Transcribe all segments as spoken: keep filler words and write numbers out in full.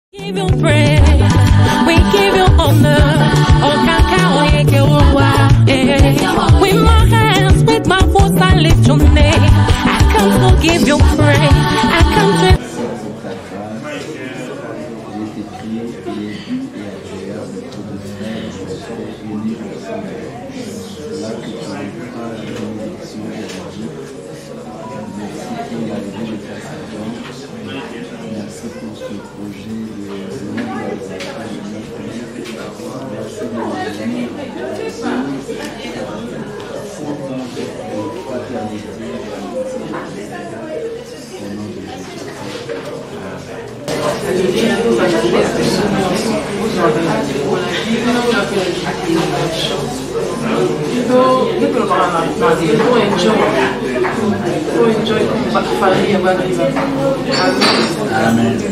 Give you praise, we give you honor. With my hands, with my voice, I lift your name. I come to give you praise. I come to. Amen.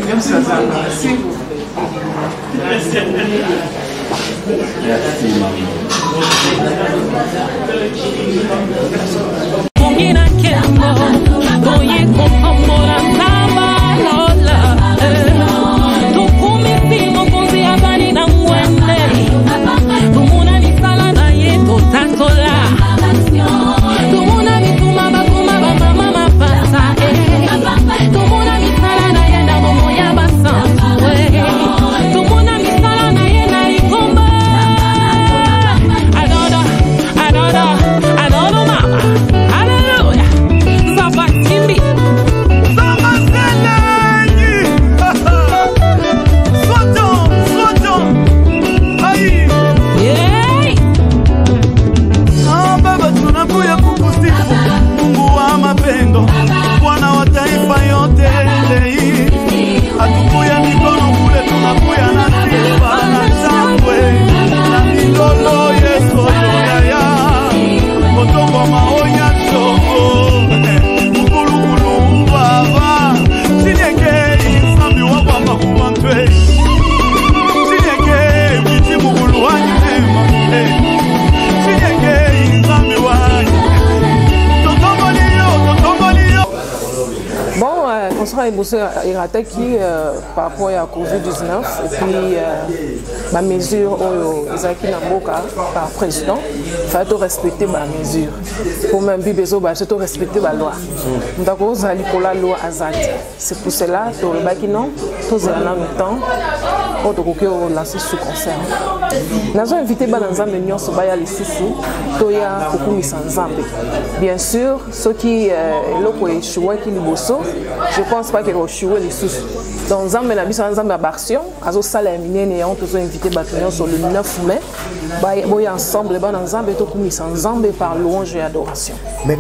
qui euh, par rapport à la COVID dix-neuf et puis ma euh, mesure au Isaki Namboka par président, il faut respecter ma mesure. Pour même si besoin de respecter la loi. Donc on a la loi Azad. C'est pour cela que le Bakino, tous en même temps, on doit lancer sous concert. Nous avons invité Bananzambe Nyon Sobaya les sous-sous, Toya Kokumi Sanzambe. Bien sûr, ceux qui l'ont échoué qui nous bossent, je ne pense pas qu'ils ont échoué les sous-sous. Donc, nous avons invité Bananzambe à Barsion, à Zosala et Minene, on a invité Batunion sur le neuf mai. Nous avons ensemble Bananzambe et Kokumi Sanzambe par louange et adoration.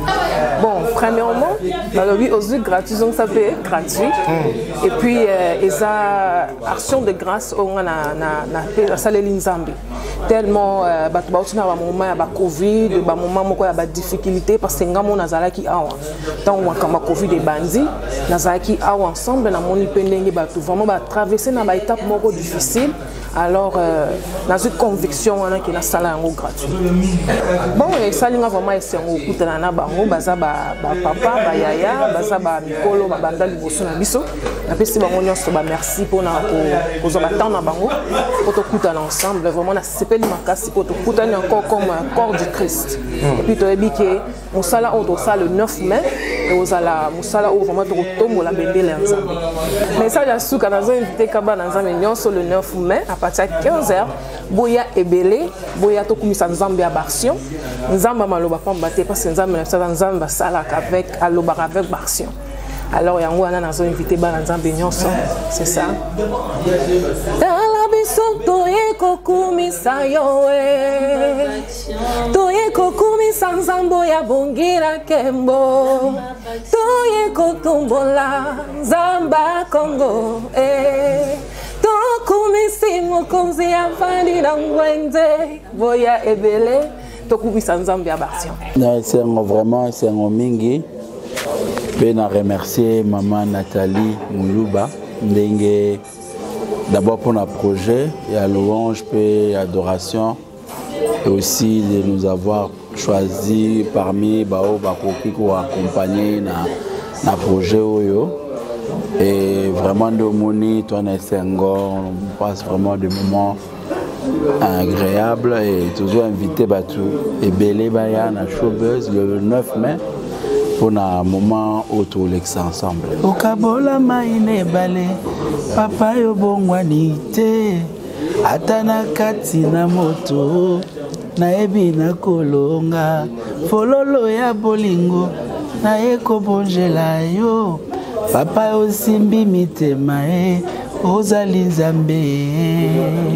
Bon, premièrement, dans le huit aussi gratuit, donc ça fait gratuit. Et puis, il y a action de grâce au na salle Linzambe. Tellement batu ba utina ba moment ya ba Covid, ba moment moko ya ba difficulté parce que ngamo nazala ki awa. Tant wa kama Covid et bandi, nazala ki awa ensemble na moni pendenge batu vraiment ba traverser na ba étape moko difficile. Alors, euh, dans une conviction, on a qui na sala yango gratuit. Bon, et ça linga vraiment essayer on kuta na bango baza ba papa ba yaya baza ba mikolo ba banda liboso na biso. Na pesi bango nyonso ba merci pour na pour pour ba temps na bango pour to kuta ensemble vraiment na sepeli makasi pour to kuta encore comme un corps du Christ. Et puis to ebi que on sala on to sala le neuf mai et aux ala musala au vraiment to tombo la bendele ensemble. Mais ça ya suka na zo invité kaba na nzambe nyonso le neuf mai à partir de quinze heures, boya ebele, boya to kumisa nzambe ya Barsion. Nzamba maloba pamba te parce que nzambe na nzamba sala avec aloba avec Barsion. Alors yango ana nazo invité ba nzambe nyonso, c'est ça. Dala biso toye kokumisa yoe. Toye kokumisa nzambo ya bongira kembo. Toye kotombola nzamba Congo eh. Tokumisi mokonzi ya fandi na ngwenze boya ebele tokumisa nzambe ya Barsion. C'est vraiment c'est un mingi. Je veux remercier maman Nathalie Moulouba d'abord pour notre projet et à louange et adoration et aussi de nous avoir choisi parmi Bao Bakoki pour accompagner na na projet Oyo. Et vraiment de Moni, toi Senghor, on passe vraiment des moments agréables et toujours invité Batou et Belé Bayan à Showbuzz le neuf mai pour un moment autour de ensemble. Au Kabola Maïne Balé, Papa Yobongwanite, Atana Katina Moto, Naebi na Kolonga, Fololo ya Bolingo, Naeko Bonjela yo, Papa Osimbi Mitemae, Ozali Nzambe.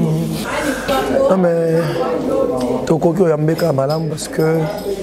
Non mais Tokokyo Yambeka Malam parce que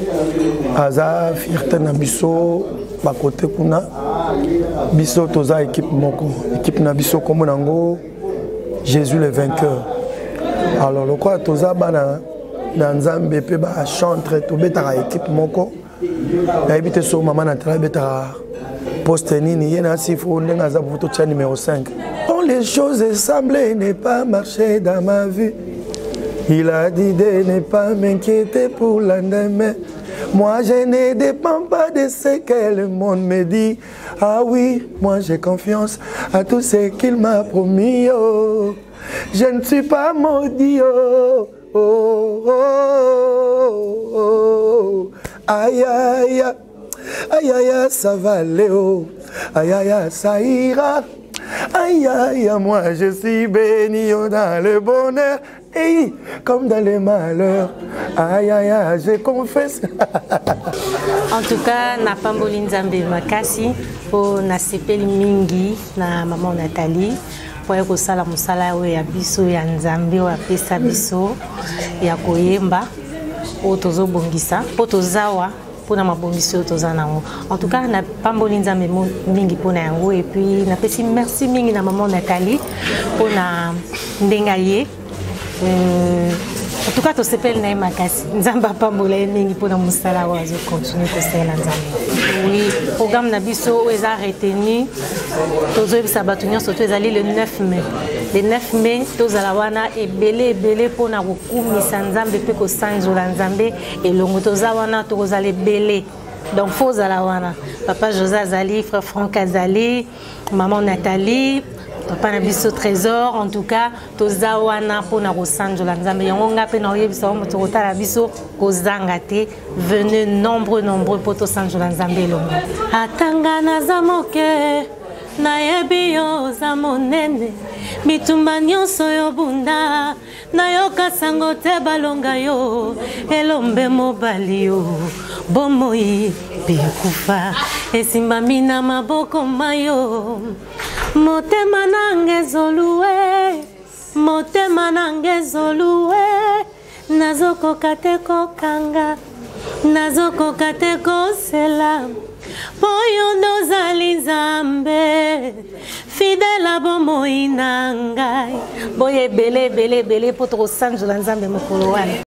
Aza fierté na biso ba côté kuna biso toza équipe moko équipe na biso comme nango Jésus le vainqueur. Alors le quoi toza bana na Nzambe pe ba chantre to betara équipe moko na ebite so mama na tala betara poste nini yena sifo ndenga za buto cha numéro cinq. Quand les choses semblaient ne pas marcher dans ma vie, il a dit de ne pas m'inquiéter pour l'endemain. Moi je ne dépends pas de ce que le monde me dit. Ah oui, moi j'ai confiance à tout ce qu'il m'a promis. Oh. Je ne suis pas maudit. Oh. Oh, oh, oh, oh. Aïe aïe aïe aïe, ça va aller. Oh. Aïe aïe, ça ira. Aïe aïe, moi je suis béni dans le bonheur. Et comme dans les malheurs, aïe aïe aïe, je confesse. En tout cas, na pamboli Nzambe makasi po na sepeli mingi na maman Nathalie po ya kosala musala oyo ya biso ya Nzambe oyo apesa biso ya koyemba o tozobongisa po tozawa pona mabongiso oyo toza nango. En tout cas, na pamboli Nzambe mingi pona yango et puis na pesi merci mingi na maman Nathalie pona ndenga ye. Euh, en tout cas, tu s'appelles Naïma Kassi. Nzamba Pambola mingi pour la musala wazo continuer ko sela Nzamba. Oui, programme Nabiso est retenu. Tozo Sabatunion surtout ezali le neuf mai. Le neuf mai, tozala wana ebele ebele pour na kokumisa Nzambe pe ko sanzola Nzambe et longo tozawana tozala ebele. Donc faut zala wana. Papa José Azali, frère Franck Azali, maman Nathalie, papa Nabiso Trésor, en tout cas, tozawana pour na kosanjola Nzambe. Yango ngape na oyebisa mo tokotala biso kozangate, venez nombreux nombreux pour tosanjola Nzambe longo. Atanga na zamoke na yebi yo za monene bitumba nyonso yo bunda na yoka sango te balonga yo elombe mobali yo bomoi bikufa esimbami na maboko mayo motema nange zoluwe motema nange zoluwe nazokoka te kokanga nazokoka te kosela Boyo dozali Nzambe fidèle bomoi nangai boye bele bele bele potro sanjola Nzambe mokolo wana.